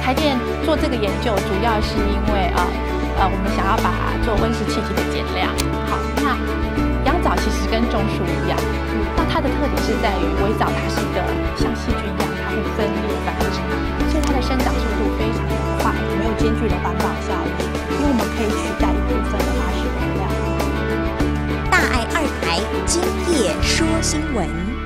台电做这个研究，主要是因为我们想要把做温室气体的减量。好，那养藻其实跟种树一样，那它的特点是在于微藻它是一个像细菌一样，它会分裂繁殖，所以它的生长速度非常的快，没有兼具的环保效益，因为我们可以取代一部分的化石燃料。 大爱二台今夜说新闻。